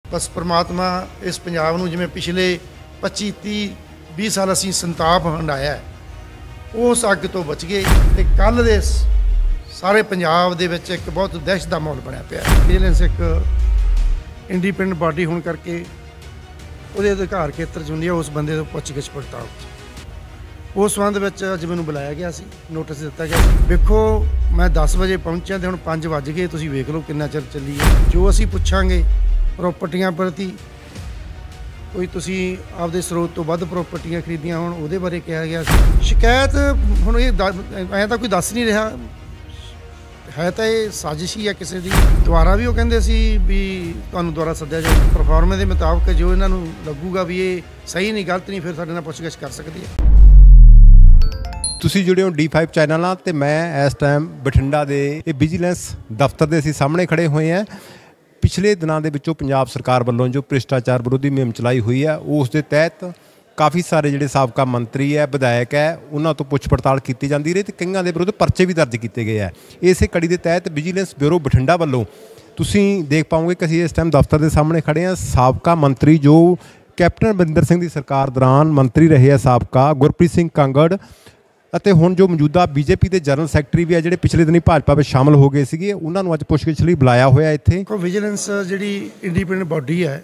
बस परमात्मा इस पंजाब नूं जिवें पिछले 25-30-20 साल असीं संताप हंडाया है उस अग तो बच गए ते कल दे सारे पंजाब दे विच एक बहुत दहशत दा माहौल बनिया पिया विजिलेंस एक इंडिपेंडेंट बॉडी होने करके ਉਹਦੇ ਅਧਿਕਾਰ ਖੇਤਰ 'ਚ ਹੁੰਦੀ ਹੈ उस बंदे ਤੋਂ ਪੁੱਛ-ਗਿੱਛ ਪੜਤਾਲ उस संबंध ਵਿੱਚ ਅੱਜ ਮੈਨੂੰ ਬੁਲਾਇਆ ਗਿਆ ਸੀ ਨੋਟਿਸ ਦਿੱਤਾ ਗਿਆ ਸੀ ਵੇਖੋ मैं 10 ਵਜੇ ਪਹੁੰਚਿਆ ਤੇ ਹੁਣ 5 ਵੱਜ ਗਏ ਤੁਸੀਂ ਵੇਖ ਲਓ ਕਿੰਨਾ ਚਿਰ ਚੱਲੀ ਹੈ ਜੋ ਅਸੀਂ ਪੁੱਛਾਂਗੇ ਪ੍ਰੋਪਰਟੀਆਂ ਪ੍ਰਤੀ ਕੋਈ ਤੁਸੀਂ ਆਪਦੇ ਸਰੋਤ ਤੋਂ ਵੱਧ ਪ੍ਰੋਪਰਟੀਆਂ ਖਰੀਦੀਆਂ ਹੋਣ ਉਹਦੇ ਬਾਰੇ ਕਿਹਾ ਗਿਆ ਸੀ ਸ਼ਿਕਾਇਤ ਹੁਣ ਇਹ ਐਂ ਤਾਂ ਕੋਈ ਦੱਸ ਨਹੀਂ ਰਿਹਾ है तो ये साजिश ही है किसी की द्वारा भी वो कहते सी भी तुहानूं द्वारा सद्या जाए परफॉर्मे के मुताबिक जो इन्हों लगूगा भी ये सही नहीं गलत नहीं फिर साडे नाल पुछगिछ कर सकती है। तुसीं जुड़े हो D5 चैनल नाल ते मैं इस टाइम बठिंडा दे विजिलेंस दफ्तर दे असीं सामने खड़े हुए हैं। पिछले दिनों के विचों पंजाब सरकार वालों जो भ्रिष्टाचार विरोधी मुहिम चलाई हुई है उस दे तहत काफ़ी सारे जिहड़े साबका मंत्री है विधायक है उन्होंने तो पुछ पड़ताल की जाती रही तो कईयां दे विरुद्ध परचे भी दर्ज किए गए हैं। इस कड़ी के तहत विजिलेंस ब्यूरो बठिंडा वालों तुसीं देख पाओगे कि असीं इस टाइम दफ्तर के सामने खड़े हैं। साबका मंत्री जो कैप्टन अमरिंदर सिंह की सरकार दौरान मंत्री रहे हैं साबका गुरप्रीत सिंह कांगड़ ਅਤੇ ਹੁਣ ਜੋ ਮੌਜੂਦਾ ਬੀਜੇਪੀ ਦੇ ਜਨਰਲ ਸੈਕਟਰੀ ਵੀ ਆ ਜਿਹੜੇ ਪਿਛਲੇ ਦਿਨੀ ਭਾਜਪਾ ਵਿੱਚ ਸ਼ਾਮਲ ਹੋ ਗਏ ਸੀਗੇ ਉਹਨਾਂ ਨੂੰ ਅੱਜ ਪੁੱਛਗਿੱਛ ਲਈ ਬੁਲਾਇਆ ਹੋਇਆ ਇੱਥੇ। ਵਿਜੀਲੈਂਸ ਜਿਹੜੀ ਇੰਡੀਪੈਂਡੈਂਟ ਬਾਡੀ ਹੈ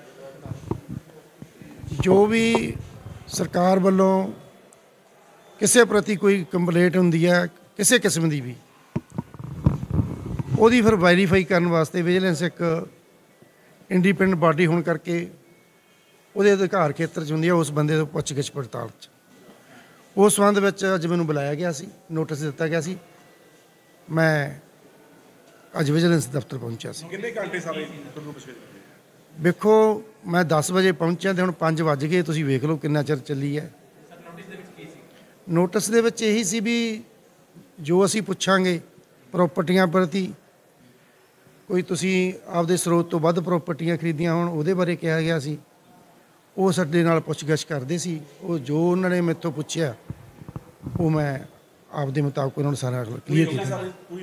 ਜੋ ਵੀ ਸਰਕਾਰ ਵੱਲੋਂ ਕਿਸੇ ਪ੍ਰਤੀ ਕੋਈ ਕੰਪਲੇਂਟ ਹੁੰਦੀ ਹੈ ਕਿਸੇ ਕਿਸਮ ਦੀ ਵੀ ਉਹਦੀ ਫਿਰ ਵੈਰੀਫਾਈ ਕਰਨ ਵਾਸਤੇ ਵਿਜੀਲੈਂਸ ਇੱਕ ਇੰਡੀਪੈਂਡੈਂਟ ਬਾਡੀ ਹੋਣ ਕਰਕੇ ਉਹਦੇ ਅਧਿਕਾਰ ਖੇਤਰ 'ਚ ਹੁੰਦੀ ਹੈ ਉਸ ਬੰਦੇ ਤੋਂ ਪੁੱਛਗਿੱਛ ਪੜਤਾਲ 'ਚ उस संबंध में अज मैनू बुलाया गया सी नोटिस दिता गया सी मैं अज विजिलेंस दफ्तर पहुंचा सी। देखो मैं 10 बजे पहुंचा तो हुण 5 वज गए तुसीं वेख लो किन्ना चिर चली है। नोटिस दे विच यही सी भी जो असीं पुछांगे प्रॉपर्टियां प्रति कोई तुसीं आपदे स्रोत तो वध प्रॉपर्टियां खरीदियां होण उहदे बारे कहा गया सी वो साडे नाल पुछगिछ करदे सी वो जो उन्होंने मेरे तो पुछया वो मैं आपदे मुताबिक उन्होंने सारा क्लीयर किया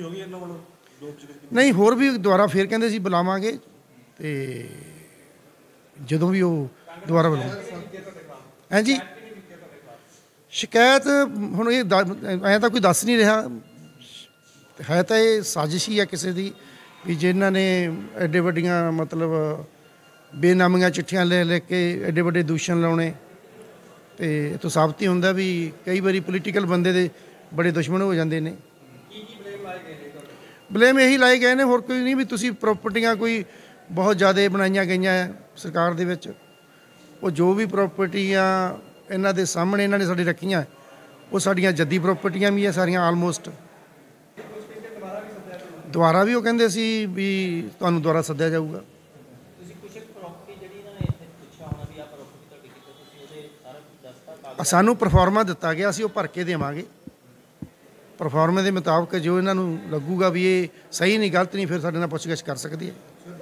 नहीं होर भी दोबारा फिर कहंदे सी बुलावांगे ते जदों भी वो दोबारा बुलावांगे हैं जी शिकायत हुण ये ऐ तां कोई दस नहीं रहा है तो ये साजिश ही है किसी की भी जिन्हां ने एडे वड्डियां मतलब बेनामियां चिट्ठियां लिख के एडे वड्डे दूषण लाने तो इतों साबित ही होंदा भी कई बारी पोलीटिकल बंदे दे बड़े दुश्मन हो जाते हैं। ब्लेम यही लाए गए हैं होर कोई नहीं भी तुसीं प्रॉपर्टियां कोई बहुत ज़्यादा बनाईयां गईयां सरकार दे विच वो जो भी प्रॉपर्टियां इन्हां दे सामने इन्हां ने साडी रखियां वो साडियां जद्दी प्रॉपर्टियां भी है सारियां आलमोस्ट दोबारा भी वो कहंदे सी भी तुहानूं दोबारा सद्दिया जाऊगा। सानू परफॉर्मा दिता गया असीं वो भर के देवांगे परफॉर्मे के मुताबिक जो इन्हों लगूगा भी ये सही नहीं गलत नहीं फिर साडे नाल पुछगिछ कर सकती है।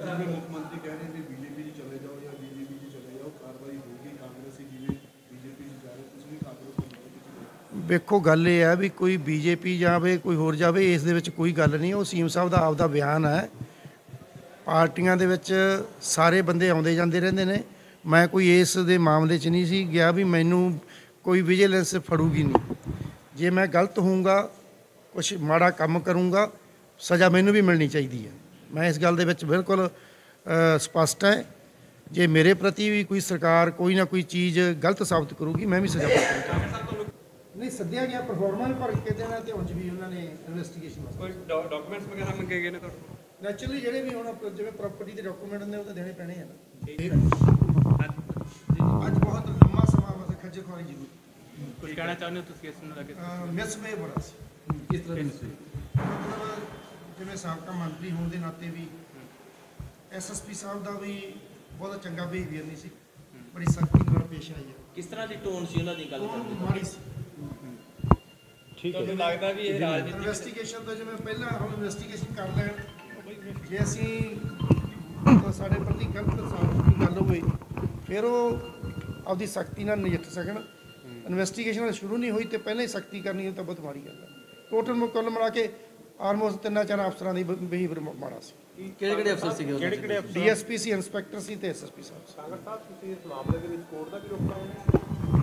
वेखो गल ये है भी कोई बीजेपी जाए कोई होर जाए इस दे विच कोई गल नहीं वो सीएम साहब का आपदा बयान है पार्टियां दे विच सारे बंदे आउंदे जांदे रहिंदे ने मैं कोई इस दे मामले च नहीं सी गया भी मैनू कोई विजिलेंस फड़ूगी नहीं जे मैं गलत होऊंगा कुछ माड़ा काम करूँगा सज़ा मैनू भी मिलनी चाहिए है। मैं इस गल दे विच बिल्कुल स्पष्ट है जे मेरे प्रति भी कोई सरकार कोई ना कोई चीज़ गलत साबित करूँगी मैं भी सज़ा नहीं सद्या गया परफॉर्मा भी भर के देना तो उंज भी उन्होंने इन्वेस्टिगेशन डॉक्यूमेंट्स वगैरह मंगे गए ने नैचुरली ਜਿਹੜੇ ਵੀ ਹੁਣ ਜਿਵੇਂ ਪ੍ਰਾਪਰਟੀ ਦੇ ਡਾਕੂਮੈਂਟ ਹੁੰਦੇ ਉਹ ਤਾਂ ਦੇਣੇ ਪੈਣੇ ਆ ਨਾ ਅੱਜ ਬਹੁਤ ਲੰਮਾ ਸਮਾਂ ਵਸੇ ਖੱਜਲ ਖੁਆਰੀ ਜ਼ਰੂਰ ਕੁਝ ਕਹਿਣਾ ਚਾਹੁੰਦੇ ਹੋ ਤੁਸੀਂ ਇਸ ਨੂੰ ਲੱਗੇ ਮਿਸ ਵੇ ਬੜਾ ਸੀ ਕਿਸ ਤਰ੍ਹਾਂ ਮਤਲਬ ਜਿਵੇਂ ਸਾਬਕਾ ਮੰਤਰੀ ਹੋਣ ਦੇ ਨਾਤੇ ਵੀ ਐਸਐਸਪੀ ਸਾਹਿਬ ਦਾ ਵੀ ਬਹੁਤ ਚੰਗਾ ਬਿਹੇਵੀਅਰ ਨਹੀਂ ਸੀ ਬੜੀ ਸਖਤੀ ਨਾਲ ਪੇਸ਼ ਆਈ ਹੈ। ਕਿਸ ਤਰ੍ਹਾਂ ਦੀ ਟੋਨ ਸੀ ਉਹਨਾਂ ਦੀ ਗੱਲ ਕਰਦੇ ਮਾੜੀ ਸੀ ਠੀਕ ਹੈ। ਤੁਹਾਨੂੰ ਲੱਗਦਾ ਵੀ ਇਹ ਰਾਜਨੀਤੀ ਇਨਵੈਸਟੀਗੇਸ਼ਨ ਤੋਂ ਜਿਵੇਂ ਪਹਿਲਾਂ ਹੁਣ ਇਨਵੈਸਟੀਗੇਸ਼ਨ ਕਰ ਲੈਣ ਜੇ ਅਸੀਂ ਸਾਡੇ ਪ੍ਰਤੀ ਗਲਤ ਸਾਬਤ ਗੱਲ ਹੋਵੇ ਫਿਰ ਉਹ ਆਪਦੀ ਸਖਤੀ ਨਾਲ ਨਜਿੱਠ ਸਕਣ। ਇਨਵੈਸਟੀਗੇਸ਼ਨ शुरू नहीं हुई तो पहले ही सख्ती करनी हो तो बहुत माड़ी गल है। टोटल कुल मिला के आलमोस्ट 3-4 अफसरां दी बिहेवियर माड़ा सी। ਕਿਹੜੇ ਅਫਸਰ ਸੀਗੇ ਉਹ? ਕਿਹੜੇ ਡੀਐਸਪੀ ਸੀ, ਇੰਸਪੈਕਟਰ ਸੀ ਤੇ ਐਸਐਸਪੀ ਸਾਹਿਬ ਸੀ। ਕਾਂਗੜ ਸਾਹਿਬ ਤੁਸੀਂ ਇਸ ਮਾਮਲੇ ਦੇ ਵਿੱਚ ਕੋਰਟ ਦਾ ਵੀ ਰੁਖ ਕਰਾਉਂਗੇ?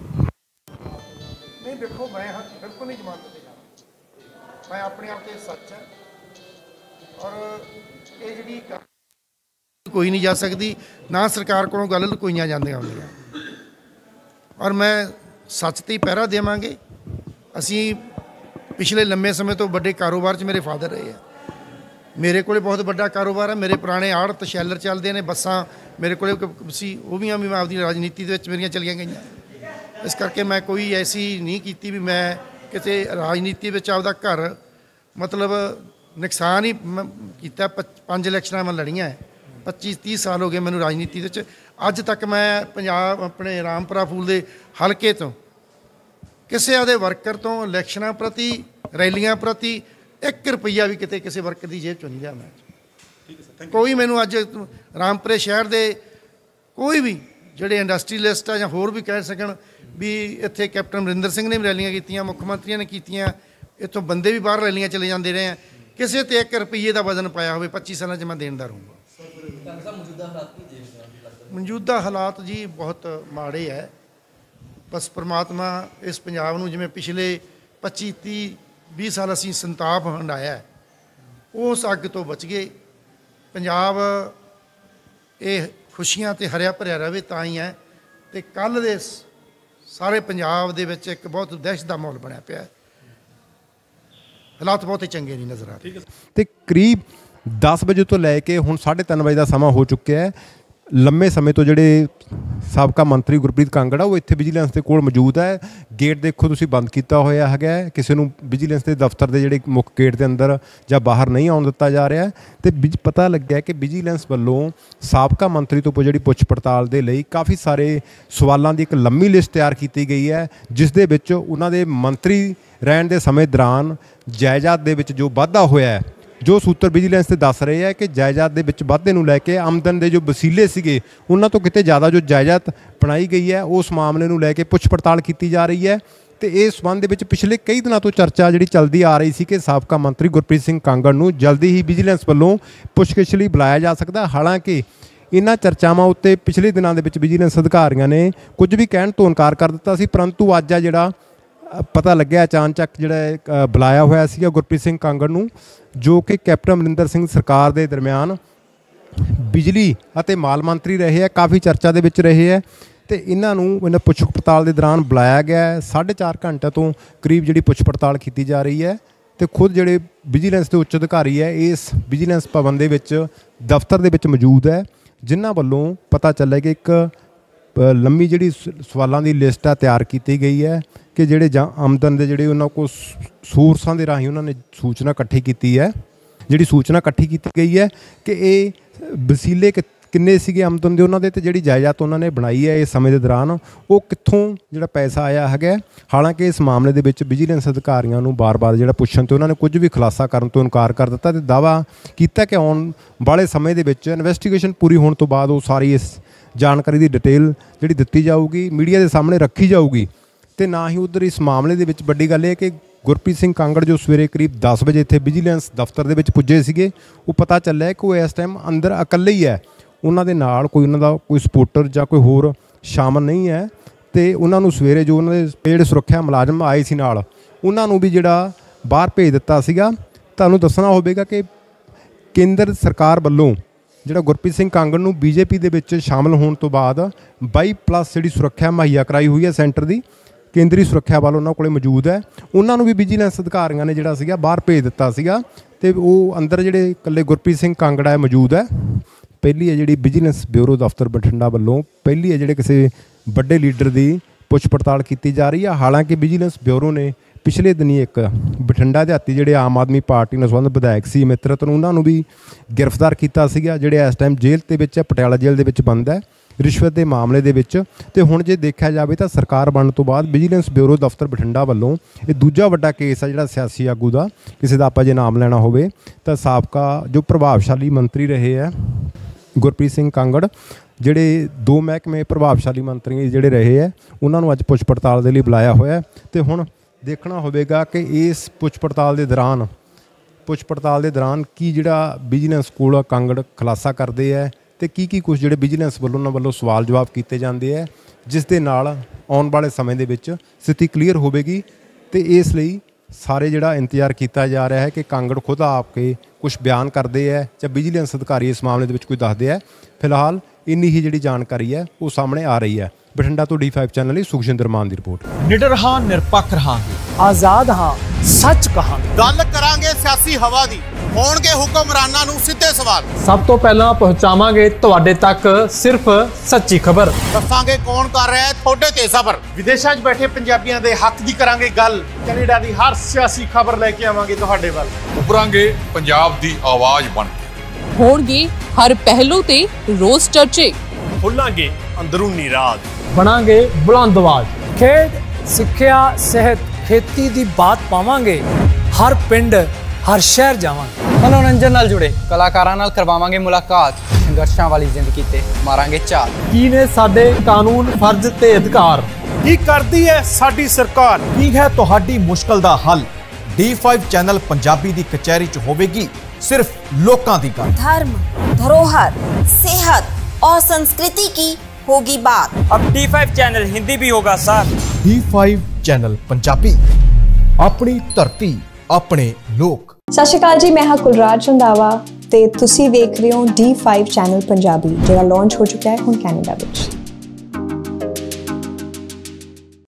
ਨਹੀਂ ਦੇਖੋ, ਮੈਂ ਬਿਲਕੁਲ ਨਹੀਂ ਜ਼ਮਾਨਤ ਤੇ ਜਾਣਾ। ਮੈਂ ਆਪਣੇ ਆਪ ਤੇ ਸੱਚ ਹੈ ਔਰ ਇਹ ਜਿਹੜੀ ਕੋਈ ਨਹੀਂ ਜਾ ਸਕਦੀ, ਨਾ ਸਰਕਾਰ ਕੋਲੋਂ ਗੱਲ ਲੁਕੋਈਆਂ ਜਾਂਦੀਆਂ ਹੁੰਦੀਆਂ ਔਰ ਮੈਂ ਸੱਚ ਤੇ ਹੀ ਪਹਿਰਾ ਦੇਵਾਂਗੇ। ਅਸੀਂ ਪਿਛਲੇ ਲੰਮੇ ਸਮੇਂ ਤੋਂ ਵੱਡੇ ਕਾਰੋਬਾਰ 'ਚ ਮੇਰੇ ਫਾਦਰ ਰਹੇ ਆ। ਮੇਰੇ ਕੋਲੇ ਬਹੁਤ ਵੱਡਾ ਕਾਰੋਬਾਰ ਹੈ। ਮੇਰੇ ਪੁਰਾਣੇ ਆੜਤ ਸ਼ੈਲਰ ਚੱਲਦੇ ਨੇ, ਬੱਸਾਂ ਮੇਰੇ ਕੋਲੇ ਸੀ, ਉਹ ਵੀ ਮੈਂ ਆਪਦੀ ਰਾਜਨੀਤੀ ਦੇ ਵਿੱਚ ਮੇਰੀਆਂ ਚਲੀਆਂ ਗਈਆਂ। ਇਸ ਕਰਕੇ ਮੈਂ ਕੋਈ ਐਸੀ ਨਹੀਂ ਕੀਤੀ ਵੀ ਮੈਂ ਕਿਤੇ ਰਾਜਨੀਤੀ ਵਿੱਚ ਆਪਦਾ ਘਰ ਮਤਲਬ ਨੁਕਸਾਨ ਹੀ ਕੀਤਾ। 5 ਇਲੈਕਸ਼ਨਾਂ ਮੈਂ ਲੜੀਆਂ, 25-30 ਸਾਲ ਹੋ ਗਏ ਮੈਨੂੰ ਰਾਜਨੀਤੀ ਵਿੱਚ। ਅੱਜ ਤੱਕ ਮੈਂ ਪੰਜਾਬ ਆਪਣੇ ਰਾਮਪੁਰਾ ਫੂਲ ਦੇ ਹਲਕੇ ਤੋਂ ਕਿਸੇ ਆਦੇ ਵਰਕਰ ਤੋਂ ਇਲੈਕਸ਼ਨਾਂ ਪ੍ਰਤੀ, ਰੈਲੀਆਂ ਪ੍ਰਤੀ 1 ਰੁਪਈਆ ਵੀ ਕਿਤੇ ਕਿਸੇ ਵਰਕਰ ਦੀ ਜੇਬ ਚੋਂ ਨਹੀਂ ਲਿਆ ਮੈਂ। ਕੋਈ ਮੈਨੂੰ ਅੱਜ ਰਾਮਪੁਰੇ ਸ਼ਹਿਰ ਦੇ ਕੋਈ ਵੀ ਜਿਹੜੇ ਇੰਡਸਟਰੀਲਿਸਟ ਆ ਜਾਂ ਹੋਰ ਵੀ ਕਹਿ ਸਕਣ ਵੀ ਇੱਥੇ ਕੈਪਟਨ ਅਮਰਿੰਦਰ ਸਿੰਘ ਨੇ ਵੀ ਰੈਲੀਆਂ ਕੀਤੀਆਂ, ਮੁੱਖ ਮੰਤਰੀਆਂ ਨੇ ਕੀਤੀਆਂ, ਇੱਥੋਂ ਬੰਦੇ ਵੀ ਬਾਹਰ ਰੈਲੀਆਂ ਚਲੇ ਜਾਂਦੇ ਰਹੇ ਆ, ਕਿਸੇ ਤੇ 1 ਰੁਪਈਏ ਦਾ ਵਜ਼ਨ ਪਾਇਆ ਹੋਵੇ 25 ਸਾਲਾਂ 'ਚ ਮੈਂ ਦੇਣਦਾਰ ਹੋਊਂਗਾ। ਮੌਜੂਦਾ ਹਾਲਾਤ ਜੀ ਬਹੁਤ ਮਾੜੇ ਹੈ। ਬਸ ਪ੍ਰਮਾਤਮਾ ਇਸ ਪੰਜਾਬ ਨੂੰ ਜਿਵੇਂ ਪਿਛਲੇ 25-30-20 ਸਾਲ ਅਸੀਂ ਸੰਤਾਪ ਹੰਢਾਇਆ, ਉਸ ਅੱਗ ਤੋਂ ਬਚ ਗਏ। ਪੰਜਾਬ ਇਹ ਖੁਸ਼ੀਆਂ ਤੇ ਹਰਿਆ ਭਰਿਆ ਰਹੇ ਤਾਂ ਹੀ ਹੈ। ਤੇ ਕੱਲ੍ਹ ਦੇ ਸਾਰੇ ਪੰਜਾਬ ਦੇ ਵਿੱਚ ਇੱਕ ਬਹੁਤ ਦਹਿਸ਼ਤ ਦਾ ਮਾਹੌਲ ਬਣਿਆ ਪਿਆ। ਹਾਲਾਤ ਬਹੁਤ ਹੀ ਚੰਗੇ ਨਹੀਂ ਨਜ਼ਰ ਆ ਰਹੇ। ਤੇ ਕਰੀਬ 10 ਵਜੇ ਤੋਂ ਲੈ ਕੇ ਹੁਣ 3:30 ਵਜੇ ਦਾ ਸਮਾਂ ਹੋ ਚੁੱਕਿਆ ਹੈ। ਲੰਮੇ ਸਮੇਂ ਤੋਂ ਜਿਹੜੇ ਸਾਬਕਾ ਮੰਤਰੀ ਗੁਰਪ੍ਰੀਤ ਕਾਂਗੜ ਆ ਉਹ ਇੱਥੇ ਵਿਜੀਲੈਂਸ ਦੇ ਕੋਲ ਮੌਜੂਦ ਹੈ। ਗੇਟ ਦੇਖੋ ਤੁਸੀਂ ਬੰਦ ਕੀਤਾ ਹੋਇਆ ਹੈਗਾ, ਕਿਸੇ ਨੂੰ ਵਿਜੀਲੈਂਸ ਦੇ ਦਫ਼ਤਰ ਦੇ ਜਿਹੜੇ ਮੁੱਖ ਗੇਟ ਦੇ ਅੰਦਰ ਜਾਂ ਬਾਹਰ ਨਹੀਂ ਆਉਣ ਦਿੱਤਾ ਜਾ ਰਿਹਾ। ਤੇ ਪਤਾ ਲੱਗਿਆ ਕਿ ਵਿਜੀਲੈਂਸ ਵੱਲੋਂ ਸਾਬਕਾ ਮੰਤਰੀ ਤੋਂ ਜਿਹੜੀ ਪੁੱਛ ਪੜਤਾਲ ਦੇ ਲਈ ਕਾਫੀ ਸਾਰੇ ਸਵਾਲਾਂ ਦੀ ਇੱਕ ਲੰਮੀ ਲਿਸਟ ਤਿਆਰ ਕੀਤੀ ਗਈ ਹੈ, ਜਿਸ ਦੇ ਵਿੱਚ ਉਹਨਾਂ ਦੇ ਮੰਤਰੀ ਰਹਿਣ ਦੇ ਸਮੇਂ ਦੌਰਾਨ ਜਾਇਦਾਦ ਦੇ ਵਿੱਚ ਜੋ ਵਾਧਾ ਹੋਇਆ ਹੈ, ਜੋ ਸੂਤਰ ਵਿਜੀਲੈਂਸ ਤੇ ਦੱਸ ਰਹੇ ਹੈ ਕਿ ਜਾਇਦਾਦ ਦੇ ਵਿੱਚ ਵਾਧੇ ਨੂੰ ਲੈ ਕੇ ਆਮਦਨ ਦੇ ਜੋ ਵਸੀਲੇ ਸੀਗੇ ਉਹਨਾਂ ਤੋਂ ਕਿਤੇ ਜ਼ਿਆਦਾ ਜੋ ਜਾਇਦਾਦ ਬਣਾਈ ਗਈ ਹੈ, ਉਸ ਮਾਮਲੇ ਨੂੰ ਲੈ ਕੇ ਪੁੱਛ ਪੜਤਾਲ ਕੀਤੀ ਜਾ ਰਹੀ ਹੈ। ਤੇ ਇਸ ਸੰਬੰਧ ਦੇ ਵਿੱਚ ਪਿਛਲੇ ਕਈ ਦਿਨਾਂ ਤੋਂ ਚਰਚਾ ਜਿਹੜੀ ਚੱਲਦੀ ਆ ਰਹੀ ਸੀ ਕਿ ਸਾਬਕਾ ਮੰਤਰੀ ਗੁਰਪ੍ਰੀਤ ਸਿੰਘ ਕਾਂਗੜ ਨੂੰ ਜਲਦੀ ਹੀ ਵਿਜੀਲੈਂਸ ਵੱਲੋਂ ਪੁੱਛਗਿੱਛ ਲਈ ਬੁਲਾਇਆ ਜਾ ਸਕਦਾ। ਹਾਲਾਂਕਿ ਇਹਨਾਂ ਚਰਚਾਵਾਂ ਉੱਤੇ ਪਿਛਲੇ ਦਿਨਾਂ ਦੇ ਵਿੱਚ ਵਿਜੀਲੈਂਸ ਅਧਿਕਾਰੀਆਂ ਨੇ ਕੁਝ ਵੀ ਕਹਿਣ ਤੋਂ ਇਨਕਾਰ ਕਰ ਦਿੱਤਾ ਸੀ, ਪਰੰਤੂ ਅੱਜ ਆ ਜਿਹੜਾ ਪਤਾ ਲੱਗਿਆ ਅਚਾਨਕ ਜਿਹੜਾ ਬੁਲਾਇਆ ਹੋਇਆ ਸੀਗਾ ਗੁਰਪ੍ਰੀਤ ਸਿੰਘ ਕਾਂਗੜ ਨੂੰ, ਜੋ ਕਿ ਕੈਪਟਨ ਅਮਰਿੰਦਰ ਸਿੰਘ ਸਰਕਾਰ ਦੇ ਦਰਮਿਆਨ ਬਿਜਲੀ ਅਤੇ ਮਾਲ ਮੰਤਰੀ ਰਹੇ ਹੈ, ਕਾਫੀ ਚਰਚਾ ਦੇ ਵਿੱਚ ਰਹੇ ਹੈ। ਤੇ ਇਹਨਾਂ ਨੂੰ ਇਹਨਾਂ ਪੁੱਛ ਪੜਤਾਲ ਦੇ ਦੌਰਾਨ ਬੁਲਾਇਆ ਗਿਆ ਹੈ। 4.5 ਘੰਟੇ ਤੋਂ ਕਰੀਬ ਜਿਹੜੀ ਪੁੱਛ ਪੜਤਾਲ ਕੀਤੀ ਜਾ ਰਹੀ ਹੈ। ਤੇ ਖੁਦ ਜਿਹੜੇ ਵਿਜੀਲੈਂਸ ਦੇ ਉੱਚ ਅਧਿਕਾਰੀ ਹੈ ਇਸ ਵਿਜੀਲੈਂਸ ਭਵਨ ਦੇ ਵਿੱਚ ਦਫ਼ਤਰ ਦੇ ਵਿੱਚ ਮੌਜੂਦ ਹੈ, ਜਿਨ੍ਹਾਂ ਵੱਲੋਂ ਪਤਾ ਚੱਲਿਆ ਕਿ ਇੱਕ ਲੰਮੀ ਜਿਹੜੀ ਸਵਾਲਾਂ ਦੀ ਲਿਸਟ ਆ ਤਿਆਰ ਕੀਤੀ ਗਈ ਹੈ ਕਿ ਜਿਹੜੇ ਜਾਂ ਆਮਦਨ ਦੇ ਜਿਹੜੇ ਉਹਨਾਂ ਕੋਲ ਸੋਰਸਾਂ ਦੇ ਰਾਹੀਂ ਉਹਨਾਂ ਨੇ ਸੂਚਨਾ ਇਕੱਠੀ ਕੀਤੀ ਹੈ। ਜਿਹੜੀ ਸੂਚਨਾ ਇਕੱਠੀ ਕੀਤੀ ਗਈ ਹੈ ਕਿ ਇਹ ਵਸੀਲੇ ਕਿੰਨੇ ਸੀਗੇ ਆਮਦਨ ਦੇ ਉਹਨਾਂ ਦੇ, ਤੇ ਜਿਹੜੀ ਜਾਇਦਾਦ ਉਹਨਾਂ ਨੇ ਬਣਾਈ ਹੈ ਇਸ ਸਮੇਂ ਦੇ ਦੌਰਾਨ ਉਹ ਕਿੱਥੋਂ ਜਿਹੜਾ ਪੈਸਾ ਆਇਆ ਹੈਗਾ। ਹਾਲਾਂਕਿ ਇਸ ਮਾਮਲੇ ਦੇ ਵਿੱਚ ਵਿਜੀਲੈਂਸ ਅਧਿਕਾਰੀਆਂ ਨੂੰ ਬਾਰ-ਬਾਰ ਜਿਹੜਾ ਪੁੱਛਣ 'ਤੇ ਉਹਨਾਂ ਨੇ ਕੁਝ ਵੀ ਖੁਲਾਸਾ ਕਰਨ ਤੋਂ ਇਨਕਾਰ ਕਰ ਦਿੱਤਾ ਤੇ ਦਾਅਵਾ ਕੀਤਾ ਕਿ ਆਉਣ ਵਾਲੇ ਸਮੇਂ ਦੇ ਵਿੱਚ ਇਨਵੈਸਟੀਗੇਸ਼ਨ ਪੂਰੀ ਹੋਣ ਤੋਂ ਬਾਅਦ ਉਹ ਸਾਰੀ ਇਸ ਜਾਣਕਾਰੀ ਦੀ ਡਿਟੇਲ ਜਿਹੜੀ ਦਿੱਤੀ ਜਾਊਗੀ, ਮੀਡੀਆ ਦੇ ਸਾਹਮਣੇ ਰੱਖੀ ਜਾਊਗੀ। ਤੇ ਨਾ ਹੀ ਉੱਧਰ ਇਸ ਮਾਮਲੇ ਦੇ ਵਿੱਚ ਵੱਡੀ ਗੱਲ ਇਹ ਹੈ ਕਿ ਗੁਰਪ੍ਰੀਤ ਸਿੰਘ ਕਾਂਗੜ ਜੋ ਸਵੇਰੇ ਕਰੀਬ 10 ਵਜੇ ਇੱਥੇ ਵਿਜੀਲੈਂਸ ਦਫ਼ਤਰ ਦੇ ਵਿੱਚ ਪੁੱਜੇ ਸੀਗੇ, ਉਹ ਪਤਾ ਚੱਲਿਆ ਕਿ ਉਹ ਇਸ ਟਾਈਮ ਅੰਦਰ ਇਕੱਲੇ ਹੀ ਹੈ, ਉਹਨਾਂ ਦੇ ਨਾਲ ਕੋਈ ਉਹਨਾਂ ਦਾ ਕੋਈ ਸਪੋਰਟਰ ਜਾਂ ਕੋਈ ਹੋਰ ਸ਼ਾਮਲ ਨਹੀਂ ਹੈ। ਤੇ ਉਹਨਾਂ ਨੂੰ ਸਵੇਰੇ ਜੋ ਉਹਨਾਂ ਦੇ ਜਿਹੜੇ ਸੁਰੱਖਿਆ ਮੁਲਾਜ਼ਮ ਆਏ ਸੀ ਨਾਲ, ਉਹਨਾਂ ਨੂੰ ਵੀ ਜਿਹੜਾ ਬਾਹਰ ਭੇਜ ਦਿੱਤਾ ਸੀਗਾ। ਤੁਹਾਨੂੰ ਦੱਸਣਾ ਹੋਵੇਗਾ ਕਿ ਕੇਂਦਰ ਸਰਕਾਰ ਵੱਲੋਂ ਜਿਹੜਾ ਗੁਰਪ੍ਰੀਤ ਸਿੰਘ ਕਾਂਗੜ ਨੂੰ ਬੀਜੇਪੀ ਦੇ ਵਿੱਚ ਸ਼ਾਮਲ ਹੋਣ ਤੋਂ ਬਾਅਦ 22+ ਜਿਹੜੀ ਸੁਰੱਖਿਆ ਮੁਹੱਈਆ ਕਰਾਈ ਹੋਈ ਹੈ ਸੈਂਟਰ ਦੀ, ਕੇਂਦਰੀ ਸੁਰੱਖਿਆ ਵੱਲ ਉਹਨਾਂ ਕੋਲੇ ਮੌਜੂਦ ਹੈ। ਉਹਨਾਂ ਨੂੰ ਵੀ ਵਿਜੀਲੈਂਸ ਅਧਿਕਾਰੀਆਂ ਨੇ ਜਿਹੜਾ ਸੀਗਾ ਬਾਹਰ ਭੇਜ ਦਿੱਤਾ ਸੀਗਾ ਤੇ ਉਹ ਅੰਦਰ ਜਿਹੜੇ ਇਕੱਲੇ ਗੁਰਪ੍ਰੀਤ ਸਿੰਘ ਕਾਂਗੜ ਹੈ ਮੌਜੂਦ ਹੈ। ਪਹਿਲੀ ਹੈ ਜਿਹੜੀ ਵਿਜੀਲੈਂਸ ਬਿਊਰੋ ਦਫ਼ਤਰ ਬਠਿੰਡਾ ਵੱਲੋਂ ਪਹਿਲੀ ਹੈ ਜਿਹੜੇ ਕਿਸੇ ਵੱਡੇ ਲੀਡਰ ਦੀ ਪੁੱਛ ਪੜਤਾਲ ਕੀਤੀ ਜਾ ਰਹੀ ਹੈ। ਹਾਲਾਂਕਿ ਵਿਜੀਲੈਂਸ ਬਿਊਰੋ ਨੇ ਪਿਛਲੇ ਦਿਨੀ ਇੱਕ ਬਠਿੰਡਾ ਦਿਹਾਤੀ ਜਿਹੜੇ ਆਮ ਆਦਮੀ ਪਾਰਟੀ ਨਾਲ ਸੰਬੰਧ ਵਿਧਾਇਕ ਸੀ ਅਮਿਤ ਰਤਨ, ਉਹਨਾਂ ਨੂੰ ਵੀ ਗ੍ਰਿਫਤਾਰ ਕੀਤਾ ਸੀਗਾ, ਜਿਹੜੇ ਇਸ ਟਾਈਮ ਜੇਲ੍ਹ ਦੇ ਵਿੱਚ ਹੈ, ਪਟਿਆਲਾ ਜੇਲ੍ਹ ਦੇ ਵਿੱਚ ਬੰਦ ਹੈ ਰਿਸ਼ਵਤ ਦੇ ਮਾਮਲੇ ਦੇ ਵਿੱਚ। ਤੇ ਹੁਣ ਜੇ ਦੇਖਿਆ ਜਾਵੇ ਤਾਂ ਸਰਕਾਰ ਬਣਨ ਤੋਂ ਬਾਅਦ ਵਿਜੀਲੈਂਸ ਬਿਊਰੋ ਦਫ਼ਤਰ ਬਠਿੰਡਾ ਵੱਲੋਂ ਇਹ ਦੂਜਾ ਵੱਡਾ ਕੇਸ ਆ ਜਿਹੜਾ ਸਿਆਸੀ ਆਗੂ ਦਾ, ਕਿਸੇ ਦਾ ਆਪਾਂ ਜੇ ਨਾਮ ਲੈਣਾ ਹੋਵੇ ਤਾਂ ਸਾਬਕਾ ਜੋ ਪ੍ਰਭਾਵਸ਼ਾਲੀ ਮੰਤਰੀ ਰਹੇ ਹੈ ਗੁਰਪ੍ਰੀਤ ਸਿੰਘ ਕਾਂਗੜ, ਜਿਹੜੇ 2 ਮਹਿਕਮੇ ਪ੍ਰਭਾਵਸ਼ਾਲੀ ਮੰਤਰੀ ਜਿਹੜੇ ਰਹੇ ਹੈ, ਉਹਨਾਂ ਨੂੰ ਅੱਜ ਪੁੱਛ ਪੜਤਾਲ ਦੇ ਲਈ ਬੁਲਾਇਆ ਹੋਇਆ। ਤੇ ਹੁਣ ਦੇਖਣਾ ਹੋਵੇਗਾ ਕਿ ਇਸ ਪੁੱਛ ਪੜਤਾਲ ਦੇ ਦੌਰਾਨ ਪੁੱਛ ਪੜਤਾਲ ਦੇ ਦੌਰਾਨ ਕੀ ਜਿਹੜਾ ਵਿਜੀਲੈਂਸ ਕੋਲ ਕਾਂਗੜ ਖੁਲਾਸਾ ਕਰਦੇ ਹੈ ਤੇ ਕੀ ਕੁਝ ਜਿਹੜੇ ਵਿਜੀਲੈਂਸ ਵੱਲੋਂ ਉਹਨਾਂ ਵੱਲੋਂ ਸਵਾਲ ਜਵਾਬ ਕੀਤੇ ਜਾਂਦੇ ਹੈ, ਜਿਸ ਦੇ ਨਾਲ ਆਉਣ ਵਾਲੇ ਸਮੇਂ ਦੇ ਵਿੱਚ ਸਥਿਤੀ ਕਲੀਅਰ ਹੋਵੇਗੀ। ਤੇ ਇਸ ਲਈ ਸਾਰੇ ਜਿਹੜਾ ਇੰਤਜ਼ਾਰ ਕੀਤਾ ਜਾ ਰਿਹਾ ਹੈ ਕਿ ਕਾਂਗੜ ਖੁਦ ਆਪ ਕੇ ਕੁਝ ਬਿਆਨ ਕਰਦੇ ਹੈ ਜਾਂ ਵਿਜੀਲੈਂਸ ਅਧਿਕਾਰੀ ਇਸ ਮਾਮਲੇ ਦੇ ਵਿੱਚ ਕੋਈ ਦੱਸਦੇ ਹੈ। ਫਿਲਹਾਲ ਇੰਨੀ ਹੀ ਜਿਹੜੀ ਜਾਣਕਾਰੀ ਹੈ ਉਹ ਸਾਹਮਣੇ ਆ ਰਹੀ ਹੈ। ਬਠਿੰਡਾ ਤੋਂ D5 ਚੈਨਲ ਲਈ ਸੁਖਜਿੰਦਰ ਮਾਨ ਦੀ ਰਿਪੋਰਟ। ਨਿਡਰ ਹਾਂ, ਨਿਰਪੱਖ ਰਹਾਂਗੇ, ਆਜ਼ਾਦ ਹਾਂ, ਸੱਚ ਕਹਾਂਗੇ। ਗੱਲ ਕਰਾਂਗੇ ਸਿਆਸੀ ਹਵਾ ਦੀ, ਹੋਣਗੇ ਹੁਕਮਰਾਨਾਂ ਨੂੰ ਸਿੱਧੇ ਸਵਾਲ। ਸਭ ਤੋਂ ਪਹਿਲਾਂ ਪਹੁੰਚਾਵਾਂਗੇ ਤੁਹਾਡੇ ਤੱਕ ਸਿਰਫ ਸੱਚੀ ਖਬਰ। ਦੱਸਾਂਗੇ ਕੌਣ ਕਰ ਰਿਹਾ ਹੈ ਤੁਹਾਡੇ ਤੇ ਸਬਰ। ਵਿਦੇਸ਼ਾਂ 'ਚ ਬੈਠੇ ਪੰਜਾਬੀਆਂ ਦੇ ਹੱਕ ਦੀ ਕਰਾਂਗੇ ਗੱਲ। ਕੈਨੇਡਾ ਦੀ ਹਰ ਸਿਆਸੀ ਖਬਰ ਲੈ ਕੇ ਆਵਾਂਗੇ ਤੁਹਾਡੇ ਵੱਲ। ਉਭਰਾਂਗੇ ਪੰਜਾਬ ਦੀ ਆਵਾਜ਼ ਬਣ ਕੇ। ਹੋਣਗੇ ਹਰ ਪਹਿਲੂ ਤੇ ਰੋਜ਼ ਚਰਚੇ। ਖੁੱਲਾਂਗੇ ਅੰਦਰੂਨੀ ਰਾਜ। ਬਣਾਂਗੇ ਬੁਲੰਦ ਆਵਾਜ਼। ਖੇਡ, ਸਿੱਖਿਆ, ਸਿਹਤ, ਖੇਤੀ ਦੀ ਬਾਤ ਪਾਵਾਂਗੇ। ਹਰ ਪਿੰਡ, ਹਰ ਸ਼ਹਿਰ ਜਾਵਾਂਗੇ। ਮਨੋਰੰਜਨ ਨਾਲ ਜੁੜੇ ਕਲਾਕਾਰਾਂ ਨਾਲ ਕਰਵਾਵਾਂਗੇ ਮੁਲਾਕਾਤ। ਸੰਘਰਸ਼ਾਂ ਵਾਲੀ ਜ਼ਿੰਦਗੀ ਤੇ ਮਾਰਾਂਗੇ ਝਾਤ। ਕੀ ਨੇ ਸਾਡੇ ਕਾਨੂੰਨ, ਫਰਜ਼ ਤੇ ਅਧਿਕਾਰ? ਕੀ ਕਰਦੀ ਹੈ ਸਾਡੀ ਸਰਕਾਰ? ਕੀ ਹੈ ਤੁਹਾਡੀ ਮੁਸ਼ਕਲ ਦਾ ਹੱਲ? D5 ਚੈਨਲ ਪੰਜਾਬੀ ਦੀ ਕਚਹਿਰੀ 'ਚ ਹੋਵੇਗੀ सिर्फ लोकां दी गल। धर्म, धरोहर, सेहत और संस्कृति की होगी बात। अब D5 चैनल हिंदी भी होगा सर। D5 चैनल पंजाबी, अपनी धरती, अपने लोक। सत श्री अकाल जी, मैं हाँ कुलराज रंधावा ते तुसी वेख रहे हो D5 चैनल पंजाबी, जिहड़ा लॉन्च हो चुका है हुण कैनेडा विच।